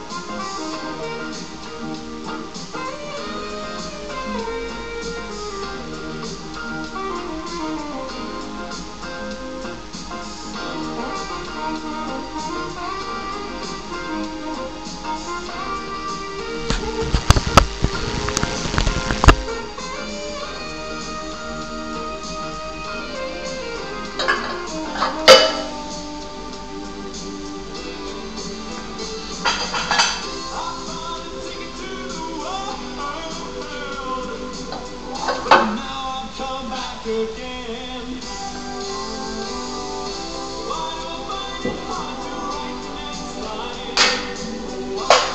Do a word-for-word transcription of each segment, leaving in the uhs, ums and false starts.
Again. Why do I find it hard to write the next line?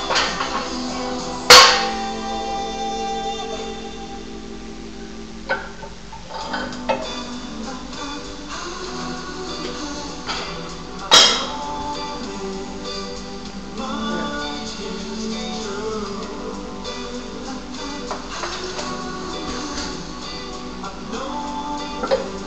Much is true. I know.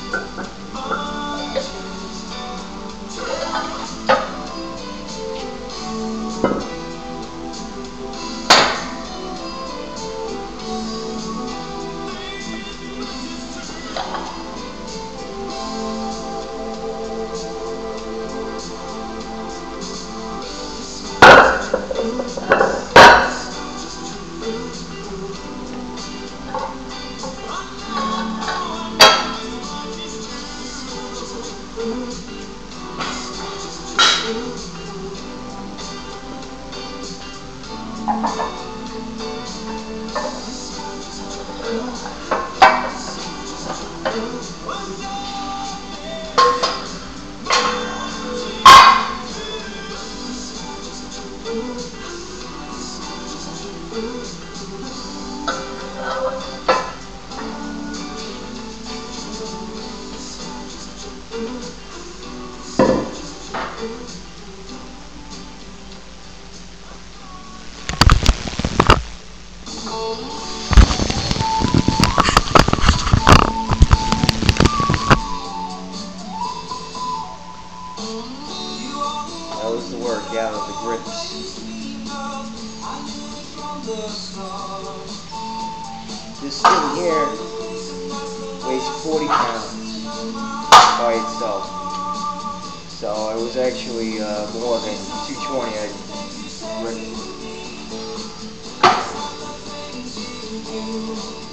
That was the work out of the grips. This thing here weighs forty pounds by itself. So it was actually uh, more than two twenty I gripped.